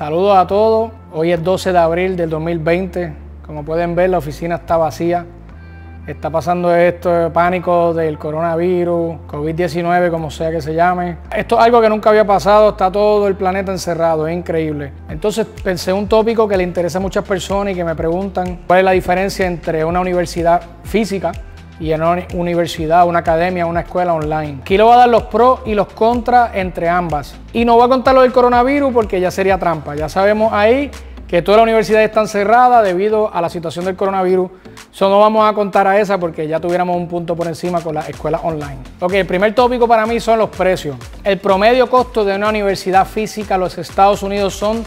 Saludos a todos. Hoy es 12 de abril del 2020. Como pueden ver, la oficina está vacía. Está pasando esto de pánico del coronavirus, COVID-19, como sea que se llame. Esto es algo que nunca había pasado, está todo el planeta encerrado, es increíble. Entonces pensé un tópico que le interesa a muchas personas y que me preguntan cuál es la diferencia entre una universidad física y una universidad, una academia, una escuela online. Aquí le voy a dar los pros y los contras entre ambas. Y no voy a contar lo del coronavirus porque ya sería trampa. Ya sabemos ahí que todas las universidades están cerradas debido a la situación del coronavirus. Eso no vamos a contar a esa porque ya tuviéramos un punto por encima con las escuelas online. Ok, el primer tópico para mí son los precios. El promedio costo de una universidad física en los Estados Unidos son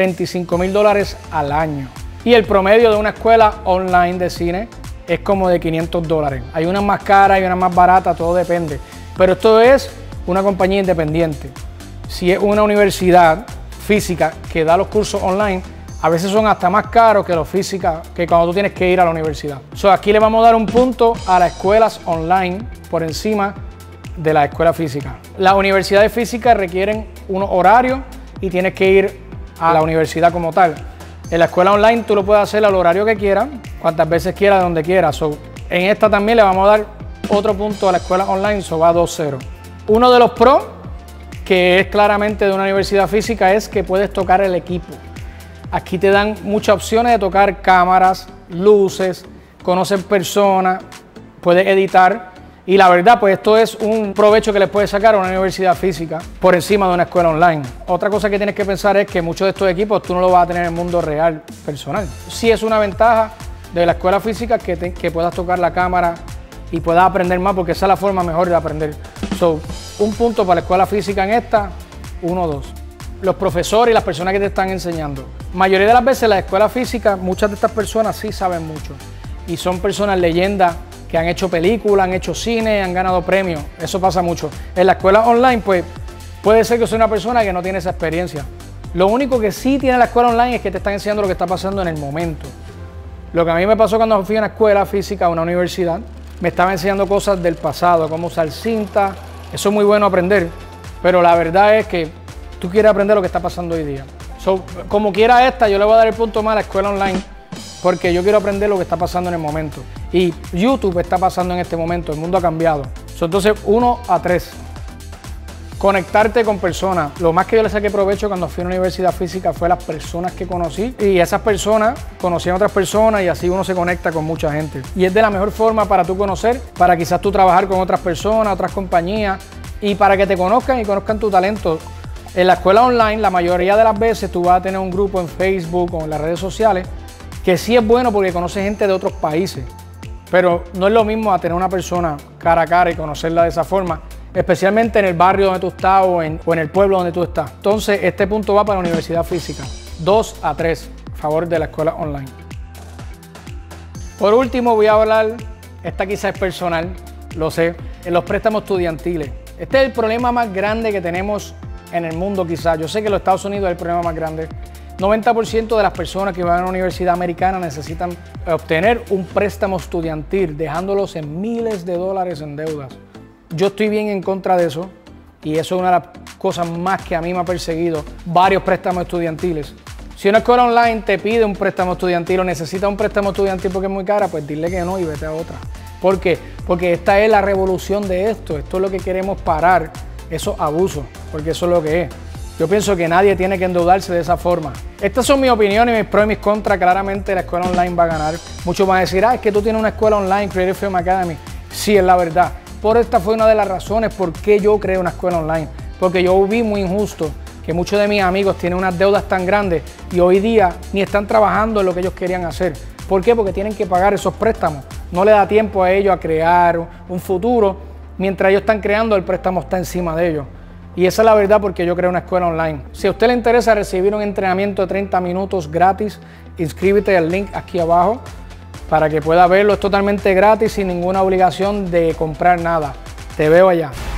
$35,000 al año. Y el promedio de una escuela online de cine es como de $500. Hay unas más caras, hay unas más baratas, todo depende. Pero esto es una compañía independiente. Si es una universidad física que da los cursos online, a veces son hasta más caros que los físicas que cuando tú tienes que ir a la universidad. Aquí le vamos a dar un punto a las escuelas online por encima de la escuela física. Las universidades físicas requieren unos horarios y tienes que ir a la universidad como tal. En la escuela online tú lo puedes hacer al horario que quieras, cuantas veces quieras, donde quieras. En esta también le vamos a dar otro punto a la escuela online, va 2-0. Uno de los pros, que es claramente de una universidad física, es que puedes tocar el equipo. Aquí te dan muchas opciones de tocar cámaras, luces, conocer personas, puedes editar. Y la verdad, pues esto es un provecho que les puedes sacar a una universidad física por encima de una escuela online. Otra cosa que tienes que pensar es que muchos de estos equipos tú no los vas a tener en el mundo real, personal. Sí es una ventaja de la escuela física que puedas tocar la cámara y puedas aprender más, porque esa es la forma mejor de aprender. Un punto para la escuela física en esta, 1-2. Los profesores y las personas que te están enseñando. Mayoría de las veces en la escuela física, muchas de estas personas sí saben mucho. Y son personas leyendas que han hecho películas, han hecho cine, han ganado premios. Eso pasa mucho. En la escuela online, pues, puede ser que sea una persona que no tiene esa experiencia. Lo único que sí tiene la escuela online es que te están enseñando lo que está pasando en el momento. Lo que a mí me pasó cuando fui a una escuela física, a una universidad, me estaba enseñando cosas del pasado, cómo usar cinta. Eso es muy bueno aprender, pero la verdad es que tú quieres aprender lo que está pasando hoy día. Como quiera esta, yo le voy a dar el punto más a la escuela online, porque yo quiero aprender lo que está pasando en el momento. Y YouTube está pasando en este momento, el mundo ha cambiado. Entonces, 1-3. Conectarte con personas. Lo más que yo le saqué provecho cuando fui a una universidad física fue las personas que conocí. Y esas personas conocían a otras personas y así uno se conecta con mucha gente. Y es de la mejor forma para tú conocer, para quizás tú trabajar con otras personas, otras compañías, y para que te conozcan y conozcan tu talento. En la escuela online, la mayoría de las veces tú vas a tener un grupo en Facebook o en las redes sociales que sí es bueno porque conoces gente de otros países, pero no es lo mismo a tener una persona cara a cara y conocerla de esa forma, especialmente en el barrio donde tú estás o en el pueblo donde tú estás. Entonces, este punto va para la universidad física, 2-3, a favor de la escuela online. Por último, voy a hablar, esta quizás es personal, lo sé, en los préstamos estudiantiles. Este es el problema más grande que tenemos en el mundo quizás. Yo sé que en los Estados Unidos es el problema más grande. 90% de las personas que van a una universidad americana necesitan obtener un préstamo estudiantil, dejándolos en miles de dólares en deudas. Yo estoy bien en contra de eso y eso es una de las cosas más que a mí me ha perseguido, varios préstamos estudiantiles. Si una escuela online te pide un préstamo estudiantil o necesita un préstamo estudiantil porque es muy cara, pues dile que no y vete a otra. ¿Por qué? Porque esta es la revolución de esto es lo que queremos parar, esos abusos, porque eso es lo que es. Yo pienso que nadie tiene que endeudarse de esa forma. Estas son mis opiniones, mis pros y mis contras. Claramente la escuela online va a ganar. Muchos van a decir, es que tú tienes una escuela online, Creative Film Academy. Sí, es la verdad. Por esta fue una de las razones por qué yo creé una escuela online. Porque yo vi muy injusto que muchos de mis amigos tienen unas deudas tan grandes y hoy día ni están trabajando en lo que ellos querían hacer. ¿Por qué? Porque tienen que pagar esos préstamos. No le da tiempo a ellos a crear un futuro. Mientras ellos están creando, el préstamo está encima de ellos. Y esa es la verdad porque yo creé una escuela online. Si a usted le interesa recibir un entrenamiento de 30 minutos gratis, inscríbete al link aquí abajo para que pueda verlo. Es totalmente gratis sin ninguna obligación de comprar nada. Te veo allá.